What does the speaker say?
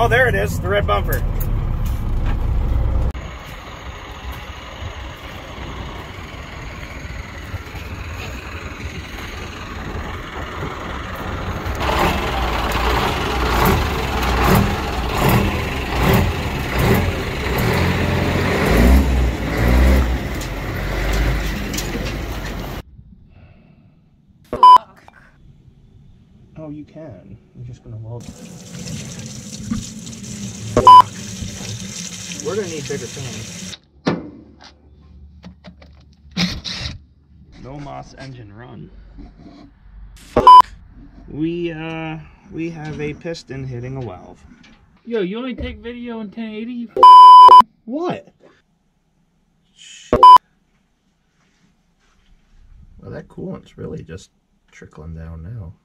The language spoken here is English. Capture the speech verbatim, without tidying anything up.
Oh, there it is, the red bumper. Oh, you can. You're just gonna weld it. We're gonna need bigger fans. No Moss engine run. We uh we have a piston hitting a valve. Yo, you only take video in ten eighty? What? Well, that coolant's really just trickling down now.